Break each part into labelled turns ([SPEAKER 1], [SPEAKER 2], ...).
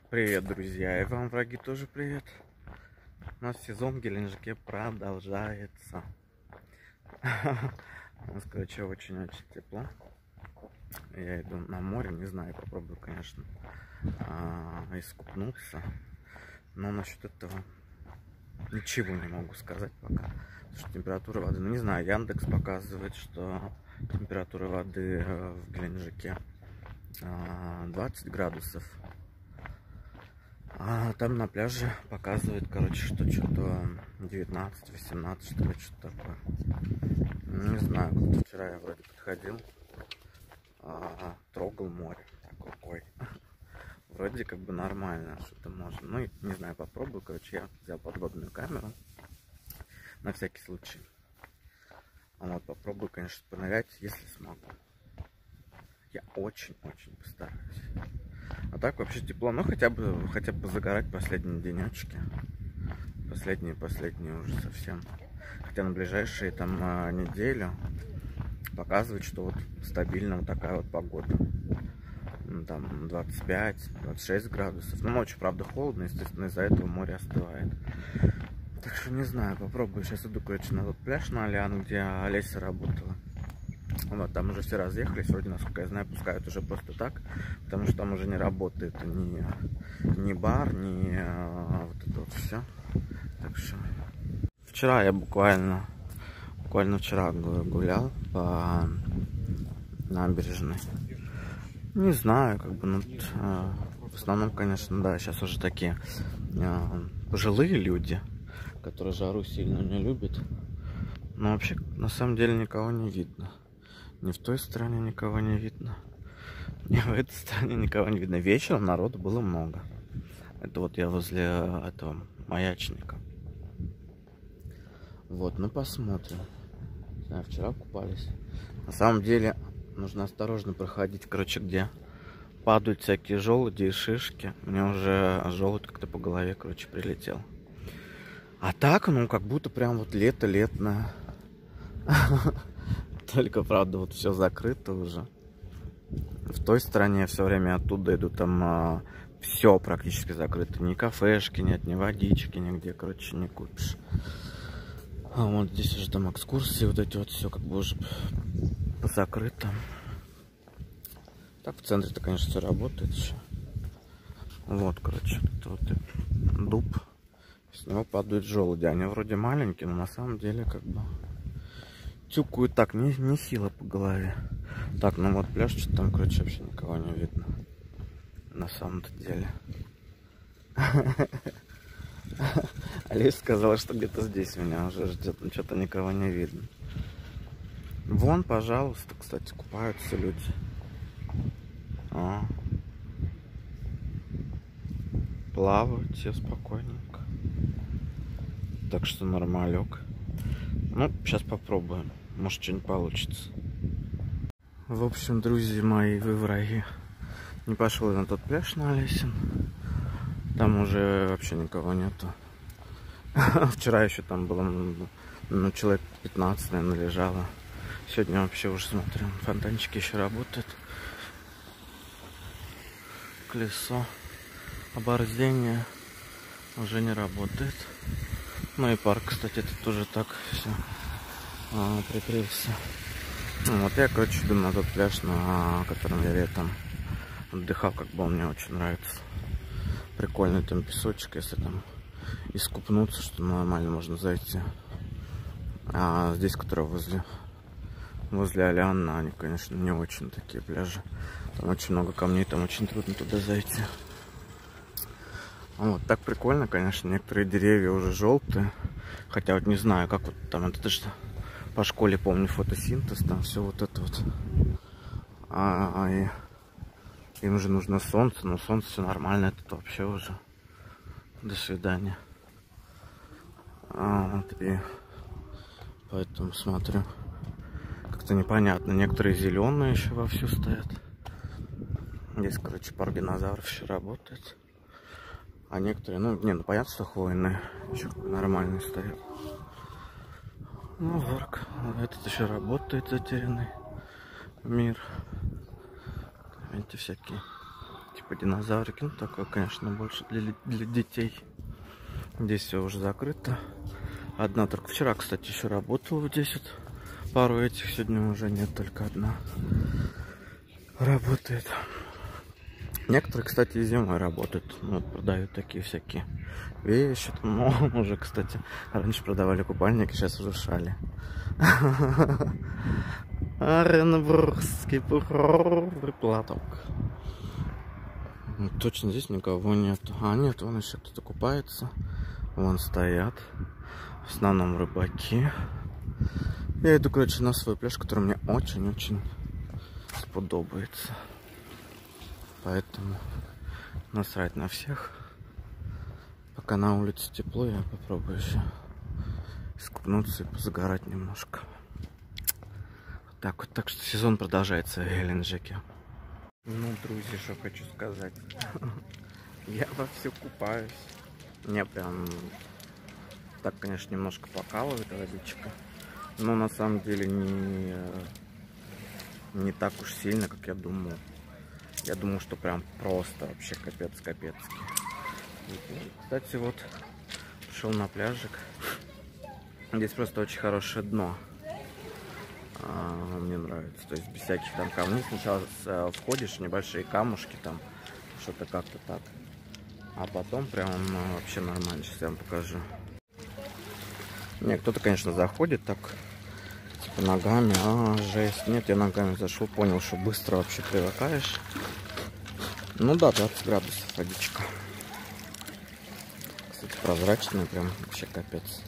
[SPEAKER 1] Привет, друзья, и вам, враги, тоже привет. У нас сезон в Геленджике продолжается. У нас, короче, очень-очень тепло. Я иду на море, не знаю, попробую, конечно, искупнуться. Но насчет этого ничего не могу сказать пока. Потому что температура воды, ну не знаю, Яндекс показывает, что температура воды в Геленджике 20 градусов. А там на пляже показывает, короче, что что-то 19-18, что ли, что-то такое. Не знаю, как-то вчера я вроде подходил, трогал море так рукой. Вроде как бы нормально, что-то можно. Ну, не знаю, попробую, короче, я взял подводную камеру на всякий случай. Вот, попробую, конечно, понырять, если смогу. Я очень-очень постараюсь. А так вообще тепло, ну хотя бы позагорать последние денечки. Последние уже совсем. Хотя на ближайшие там неделю показывает, что вот стабильно вот такая вот погода. Там 25-26 градусов. Ну ночью, правда, холодно, естественно, из-за этого море остывает. Так что не знаю, попробую. Сейчас иду, короче, на тот пляж на Аляну, где Олеся работала. Вот, там уже все разъехались, вроде, насколько я знаю, пускают уже просто так, потому что там уже не работает ни бар, ни вот это вот все. Так что вчера я буквально вчера гулял по набережной. Не знаю, как бы, ну, в основном, конечно, да, сейчас уже такие пожилые люди, которые жару сильно не любят. Но вообще, на самом деле, никого не видно. Ни в той стороне никого не видно, ни в этой стороне никого не видно. Вечером народу было много. Это вот я возле этого маячника. Вот, ну посмотрим. Вчера купались. На самом деле, нужно осторожно проходить, короче, где падают всякие желуди и шишки. Мне уже желудь как-то по голове, короче, прилетел. А так, ну, как будто прям вот лето летное. Только, правда, вот все закрыто уже. В той стороне все время оттуда иду, там все практически закрыто. Ни кафешки нет, ни водички нигде, короче, не купишь. А вот здесь уже там экскурсии, вот эти вот все как бы уже закрыто. Так, в центре-то, конечно, все работает еще. Вот, короче, это вот дуб. С него падают желуди. Они вроде маленькие, но на самом деле как бы тюкают так, нехило по голове. Так, ну вот пляж, что там, короче, вообще никого не видно. На самом-то деле. Олеся сказала, что где-то здесь меня уже ждет, но что-то никого не видно. Вон, пожалуйста, кстати, купаются люди. Плавают все спокойненько. Так что нормалек. Ну, сейчас попробуем. Может, что-нибудь получится. В общем, друзья мои, вы враги. Не пошел я на тот пляж на Олесин. Там уже вообще никого нету. Вчера еще там было, ну, человек 15, наверное, лежало. Сегодня вообще уже смотрим, фонтанчики еще работают. Колесо оборзения уже не работает. Ну и парк, кстати, это тоже так все прикрылся. Вот я, короче, иду на тот пляж, на котором я летом отдыхал, как бы он мне очень нравится. Прикольный там песочек, если там искупнуться, что нормально можно зайти. А здесь, который возле Аляны, они, конечно, не очень такие пляжи. Там очень много камней, там очень трудно туда зайти. Вот так прикольно, конечно, некоторые деревья уже желтые. Хотя вот не знаю, как вот там это что по школе помню, фотосинтез, там все вот это вот. Им же нужно солнце, но солнце все нормально, это вообще уже до свидания. Вот, и поэтому смотрю, как-то непонятно. Некоторые зеленые еще вовсю стоят. Здесь, короче, парк динозавров еще работает. А некоторые, ну понятно, что хвойные еще нормальные стоят. Ну, парк. Этот еще работает, затерянный мир. Эти всякие типа динозаврики. Ну, такое, конечно, больше для детей. Здесь все уже закрыто. Одна только вчера, кстати, еще работала вот здесь вот. Пару этих сегодня уже нет, только одна работает. Некоторые, кстати, и зимой работают. Ну, вот продают такие всякие вещи. Но уже, кстати, раньше продавали купальники, сейчас уже шали. Оренбургский платок. Точно здесь никого нет. А, нет, вон еще кто-то купается. Вон стоят. В основном рыбаки. Я иду, короче, на свой пляж, который мне очень-очень сподобается. Поэтому насрать на всех. Пока на улице тепло, я попробую еще искупнуться и позагорать немножко. Вот так вот. Так что сезон продолжается в Геленджике. Ну, друзья, что хочу сказать. Я вовсю купаюсь. Мне прям так, конечно, немножко покалывает водичка. Но на самом деле не так уж сильно, как я думал. Я думал, что прям просто вообще капец-капецки. Кстати, вот пришел на пляжик. Здесь просто очень хорошее дно. Мне нравится. То есть без всяких там камней. Сначала входишь в небольшие камушки, там что-то как-то так. А потом прям вообще нормально. Сейчас я вам покажу. Не, кто-то, конечно, заходит так, типа ногами. Жесть. Нет, я ногами зашел, понял, что быстро вообще привыкаешь. Ну да, 20 градусов водичка. Кстати, прозрачная, прям вообще капец.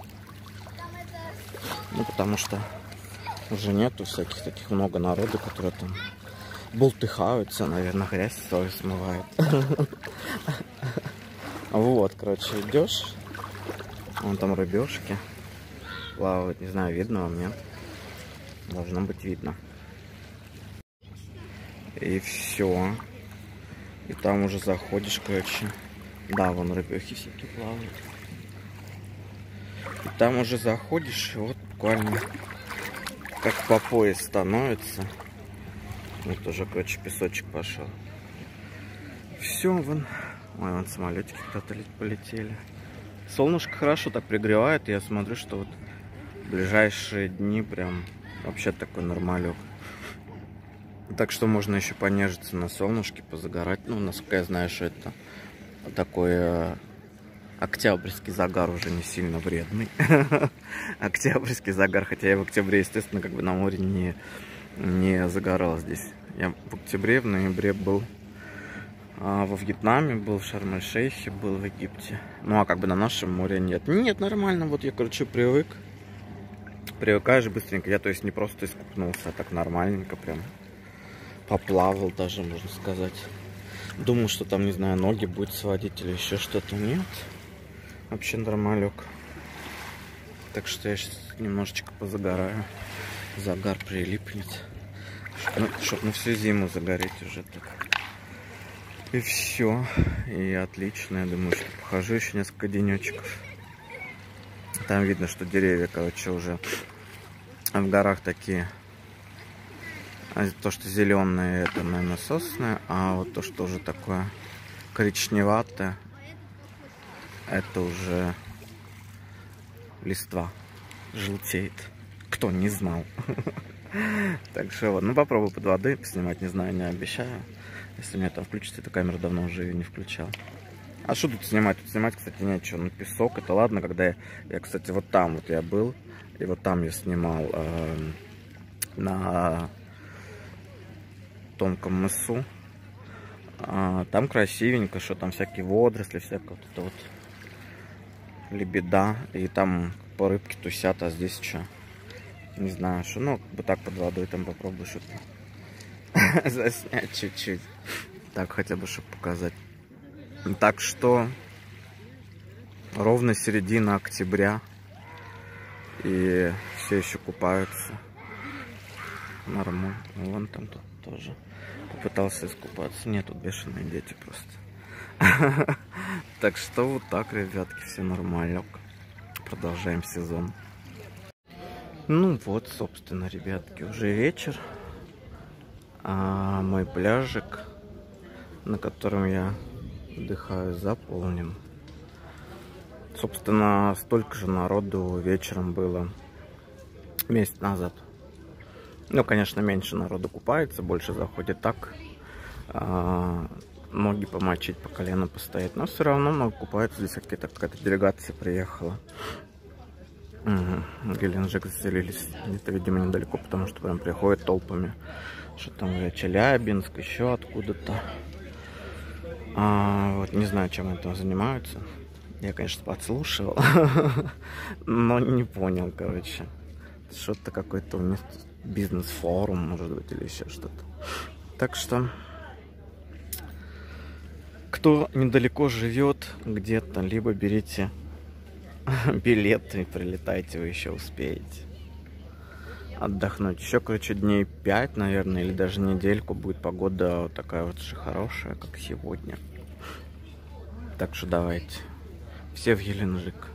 [SPEAKER 1] Ну, потому что уже нету всяких таких много народу, которые там бултыхаются, наверное, грязь свою смывает. Вот, короче, идешь. Вон там рыбешки плавают. Не знаю, видно вам, нет? Должно быть видно. И все. И там уже заходишь, короче. Да, вон рыбехи всякие плавают. И там уже заходишь, и вот буквально как по пояс становится. Вот уже, короче, песочек пошел. Все, вон. Ой, вон самолетики куда-то полетели. Солнышко хорошо так пригревает. Я смотрю, что вот в ближайшие дни прям вообще такой нормалек. Так что можно еще понежиться на солнышке, позагорать. Ну, насколько я знаю, что это такой октябрьский загар, уже не сильно вредный. Октябрьский загар, хотя я в октябре, естественно, как бы на море не загорал здесь. Я в октябре, в ноябре был во Вьетнаме, был в Шарм-эль-Шейхе, был в Египте. Ну, а как бы на нашем море нет. Нет, нормально, вот я, короче, привык. Привыкаешь быстренько. Я, то есть, не просто искупнулся, а так нормальненько прям. Поплавал даже, можно сказать. Думал, что там, не знаю, ноги будет сводить или еще что-то. Нет. Вообще нормалек. Так что я сейчас немножечко позагораю. Загар прилипнет. Чтоб на всю зиму загореть уже так. И все. И отлично. Я думаю, что похожу еще несколько денечков. Там видно, что деревья, короче, уже в горах такие. То, что зеленое, это, наверное, сосны, а вот то, что уже такое коричневатое, это уже листва желтеет. Кто не знал. Так что вот, ну попробую под водой поснимать, не знаю, не обещаю. Если у меня там включится эта камера, давно уже ее не включал. А что тут снимать? Тут снимать, кстати, нечего. Ну, песок, это ладно, когда я, кстати, вот там вот я был, и вот там я снимал на тонком мысу. Там красивенько, что там всякие водоросли, всякое вот это вот лебеда. И там по рыбке тусят, а здесь что? Не знаю, что. Ну, как бы так под водой там попробую что-то заснять чуть-чуть. Так хотя бы, чтобы показать. Так что ровно середина октября. И все еще купаются. Нормально. Вон там тут тоже попытался искупаться. Нет, тут бешеные дети просто. Так что вот так, ребятки, все нормально. Продолжаем сезон. Ну вот, собственно, ребятки, уже вечер. А мой пляжик на котором я отдыхаю, заполнен. Собственно, столько же народу вечером было месяц назад. Ну, конечно, меньше народу купается, больше заходит так. Ноги помочить, по колено постоять. Но все равно много купаются. Здесь какая-то делегация приехала. В Геленджик заселились. Где-то, видимо, недалеко, потому что прям приходят толпами. Что там, Челябинск, еще откуда-то. Вот не знаю, чем они там занимаются. Я, конечно, подслушивал, но не понял, короче. Что-то какой-то у них бизнес-форум, может быть, или еще что-то. Так что, кто недалеко живет где-то, либо берите билеты и прилетайте, вы еще успеете отдохнуть. Еще, короче, дней 5, наверное, или даже недельку будет погода вот такая вот же хорошая, как сегодня. Так что давайте. Все в Геленджик.